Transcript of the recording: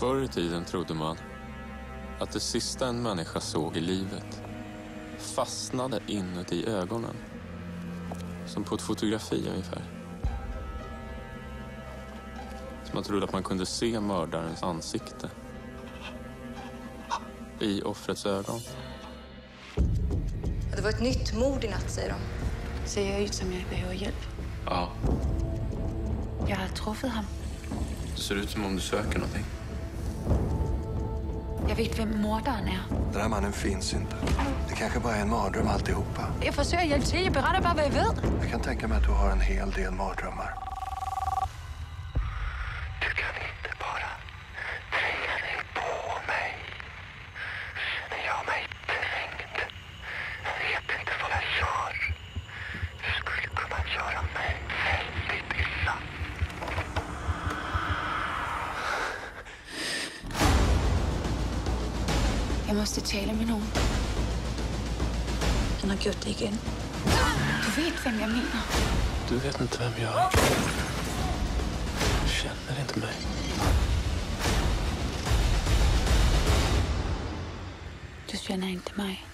Förr i tiden trodde man att det sista en människa såg i livet fastnade inuti ögonen. Som på ett fotografi ungefär. Så man trodde att man kunde se mördarens ansikte i offrets ögon. Det var ett nytt mord i natt, säger de. Ser jag ut som jag behöver hjälp? Ja, Jag har truffat ham. det ser ut som om du söker någonting. Jag vet vem mördaren är. Den här mannen finns inte. Det kanske bara är en mardröm alltihopa. Jag försöker hjälpa till, jag berättar bara vad jag vet. Jag kan tänka mig att du har en hel del mardrömmar. Du kan inte bara tränga dig på mig. Känner jag mig trängd. Jag vet inte vad jag gör. Du skulle kunna göra mig väldigt illa. Jag måste tala med någon. Han har gjort det igen. Du vet vem jag menar. Du vet inte vem jag är. Du känner inte mig. Du känner inte mig.